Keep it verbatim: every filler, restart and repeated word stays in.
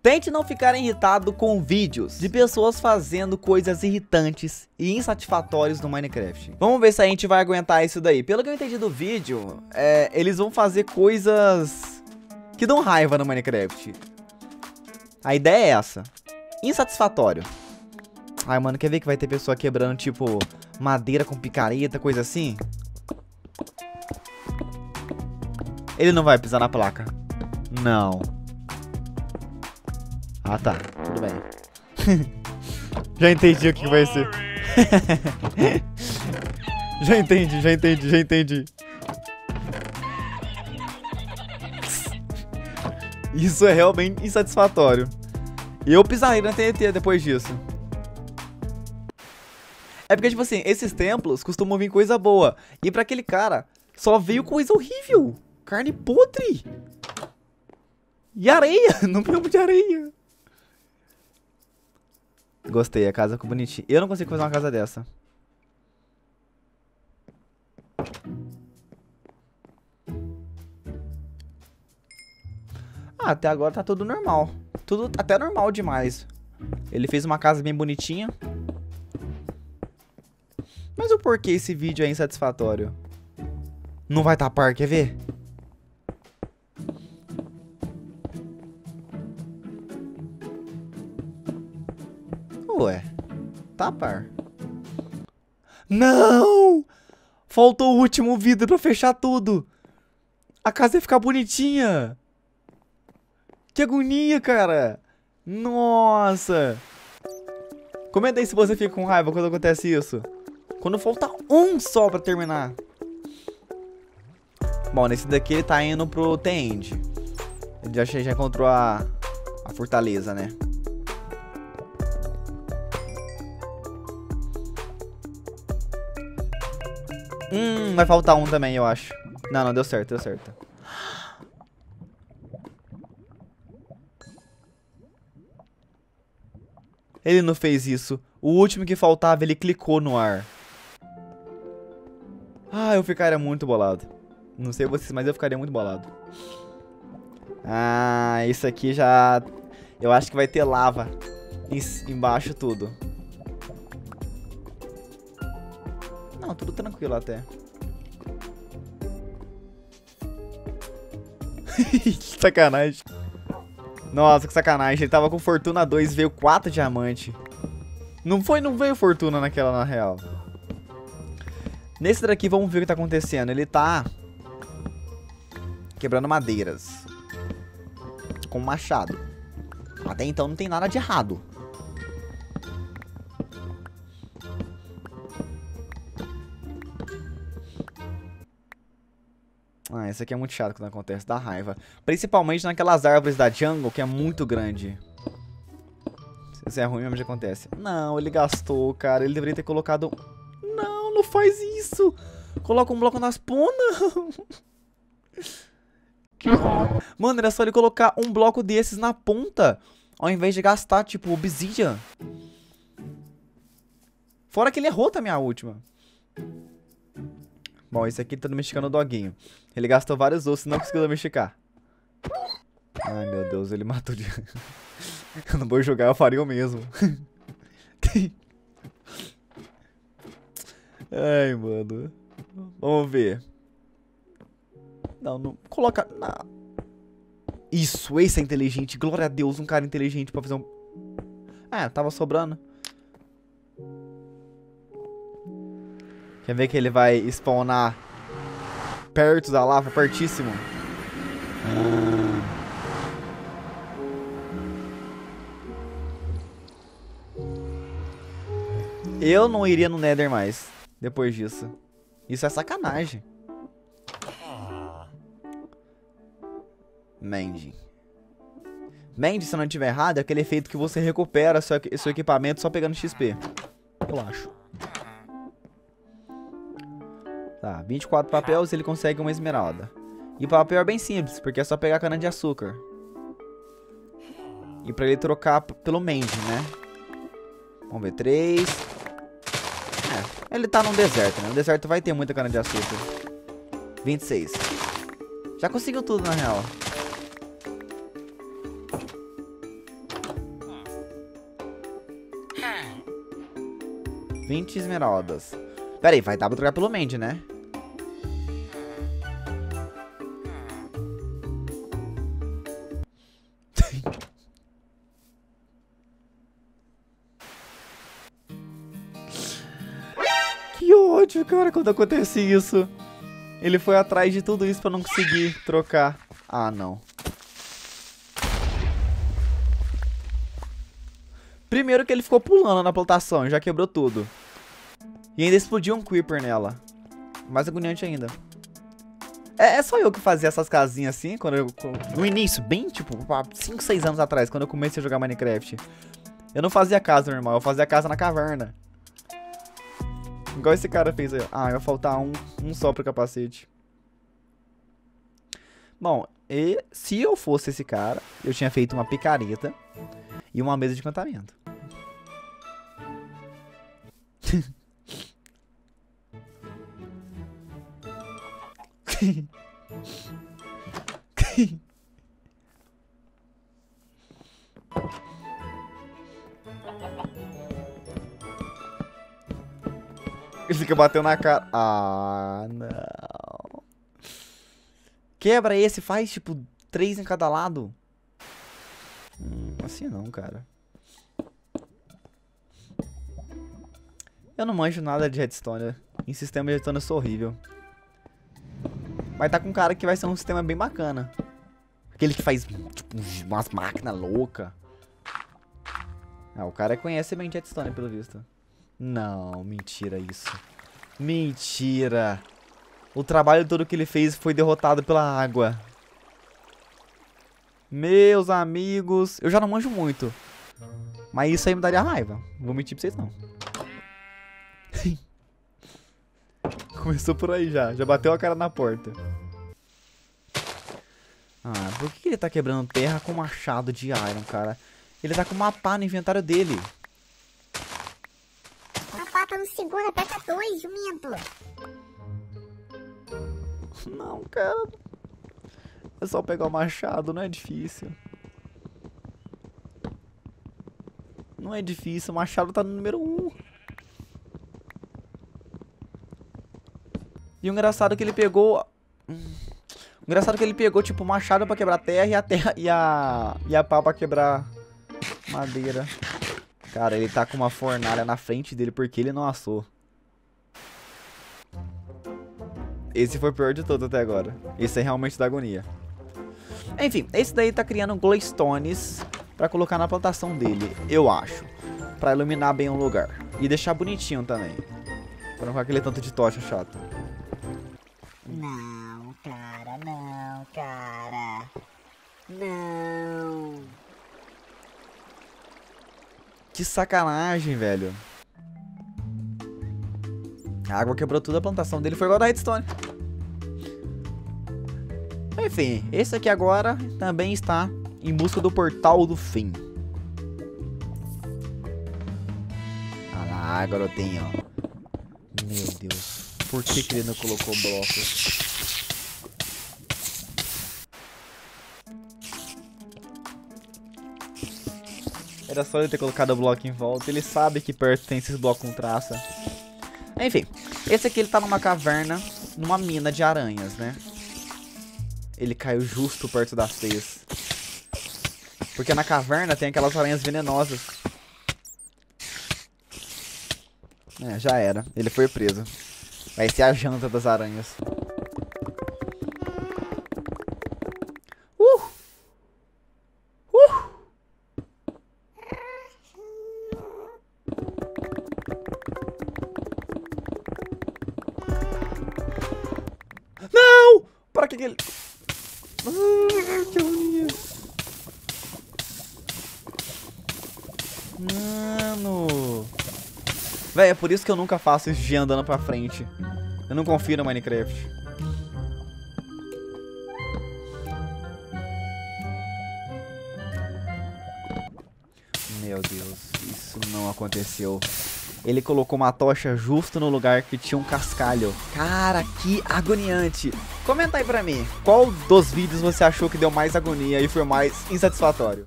Tente não ficar irritado com vídeos de pessoas fazendo coisas irritantes e insatisfatórias no Minecraft. Vamos ver se a gente vai aguentar isso daí. Pelo que eu entendi do vídeo, é, eles vão fazer coisas que dão raiva no Minecraft. A ideia é essa. Insatisfatório. Ai, mano, quer ver que vai ter pessoa quebrando, tipo, madeira com picareta, coisa assim? Ele não vai pisar na placa. Não. Ah, tá. Tudo bem. Já entendi o que vai ser. Já entendi, já entendi, já entendi. Isso é realmente insatisfatório. Eu pisarei na T N T depois disso. É porque, tipo assim, esses templos costumam vir coisa boa. E pra aquele cara, só veio coisa horrível. Carne podre. E areia. Não mesmo de areia. Gostei, a casa ficou bonitinha. Eu não consigo fazer uma casa dessa. Ah, até agora tá tudo normal. Tudo até normal demais. Ele fez uma casa bem bonitinha. Mas o porquê esse vídeo é insatisfatório? Não vai tapar, quer ver? Ué, tapar. Não! Faltou o último vidro pra fechar tudo. A casa ia ficar bonitinha. Que agonia, cara. Nossa. Comenta aí se você fica com raiva quando acontece isso. Quando falta um só pra terminar. Bom, nesse daqui ele tá indo pro The-End. Ele já, já encontrou a, a fortaleza, né? Hum, vai faltar um também, eu acho. Não, não, deu certo, deu certo. Ele não fez isso. O último que faltava, ele clicou no ar. Ah, eu ficaria muito bolado. Não sei vocês, mas eu ficaria muito bolado. Ah, isso aqui já... Eu acho que vai ter lava em, embaixo tudo. Não, tudo tranquilo até. Sacanagem. Nossa, que sacanagem. Ele tava com fortuna dois, veio quatro diamantes. Não foi, não veio fortuna naquela, na real. Nesse daqui, vamos ver o que tá acontecendo. Ele tá quebrando madeiras com um machado. Até então não tem nada de errado. Ah, isso aqui é muito chato quando acontece, dá raiva. Principalmente naquelas árvores da jungle, que é muito grande. Se isso é ruim mesmo, já acontece. Não, ele gastou, cara. Ele deveria ter colocado... Não, não faz isso. Coloca um bloco nas pontas. Mano, era só ele colocar um bloco desses na ponta, ao invés de gastar, tipo, obsidian. Fora que ele errou também a última. Bom, esse aqui tá domesticando o doguinho. Ele gastou vários ossos e não conseguiu domesticar. Ai, meu Deus, ele matou de... Eu não vou jogar, eu faria o mesmo. Ai, mano. Vamos ver. Não, não... Coloca... Não. Isso, esse é inteligente. Glória a Deus, um cara inteligente pra fazer um... Ah, tava sobrando. Quer ver que ele vai spawnar perto da lava, pertíssimo? Ah. Eu não iria no Nether mais depois disso. Isso é sacanagem. Mend. Mend, se eu não estiver errado, é aquele efeito que você recupera seu, seu equipamento só pegando X P. Eu acho. Tá, vinte e quatro papéis, ele consegue uma esmeralda. E o papel é bem simples, porque é só pegar cana de açúcar. E pra ele trocar pelo Mend, né? Vamos ver, três. É, ele tá num deserto, né? No deserto vai ter muita cana de açúcar. vinte e seis. Já conseguiu tudo, na real. vinte esmeraldas. Pera aí, vai dar pra trocar pelo Mandy, né? Que ódio, cara, quando acontece isso. Ele foi atrás de tudo isso pra não conseguir trocar. Ah, não. Primeiro que ele ficou pulando na plantação, já quebrou tudo. E ainda explodiu um creeper nela. Mais agoniante ainda. É, é só eu que fazia essas casinhas assim, quando eu... No início, bem tipo, cinco, seis anos atrás, quando eu comecei a jogar Minecraft. Eu não fazia casa normal, eu fazia casa na caverna. Igual esse cara fez aí. Ah, vai faltar um, um só pro capacete. Bom, e se eu fosse esse cara, eu tinha feito uma picareta e uma mesa de encantamento. Ele fica batendo na cara. Ah, não. Quebra esse, faz tipo três em cada lado. Hum, assim não, cara. Eu não manjo nada de redstone. Em sistema de redstone eu sou horrível. Mas tá com um cara que vai ser um sistema bem bacana. Aquele que faz tipo umas máquinas loucas. Ah, o cara conhece bem de redstone pelo visto. Não, mentira isso. Mentira. O trabalho todo que ele fez foi derrotado pela água. Meus amigos. Eu já não manjo muito. Mas isso aí me daria raiva. Não vou mentir pra vocês não. Começou por aí já. Já bateu a cara na porta. Ah, por que ele tá quebrando terra com machado de iron, cara? Ele tá com uma pá no inventário dele. A pá tá no segundo, aperta dois, jumento. Não, cara. É só pegar o machado, não é difícil. Não é difícil, o machado tá no número um. E o engraçado é que ele pegou... O engraçado é que ele pegou, tipo, o machado pra quebrar terra e a terra e a... E a pá pra quebrar madeira. Cara, ele tá com uma fornalha na frente dele porque ele não assou. Esse foi o pior de todo até agora. Esse é realmente da agonia. Enfim, esse daí tá criando glowstones pra colocar na plantação dele, eu acho. Pra iluminar bem o lugar. E deixar bonitinho também. Pra não ficar aquele tanto de tocha chato. Não, cara, não, cara. Não. Que sacanagem, velho. A água quebrou toda a plantação dele, foi igual a da redstone. Enfim, esse aqui agora também está em busca do portal do fim. Ah lá, garotinho. Meu Deus. Por que, que ele não colocou blocos? Era só ele ter colocado o bloco em volta. Ele sabe que perto tem esses blocos com traça. Enfim, esse aqui ele tá numa caverna, numa mina de aranhas, né? Ele caiu justo perto das teias. Porque na caverna tem aquelas aranhas venenosas. É, já era. Ele foi preso. Vai ser a janta das aranhas. Uh! Uh! Não! Para que que ele... Ah, que agonia. Mano... Véi, é por isso que eu nunca faço isso de andando pra frente. Eu não confio no Minecraft. Meu Deus, isso não aconteceu. Ele colocou uma tocha justo no lugar que tinha um cascalho. Cara, que agoniante. Comenta aí pra mim, qual dos vídeos você achou que deu mais agonia e foi mais insatisfatório?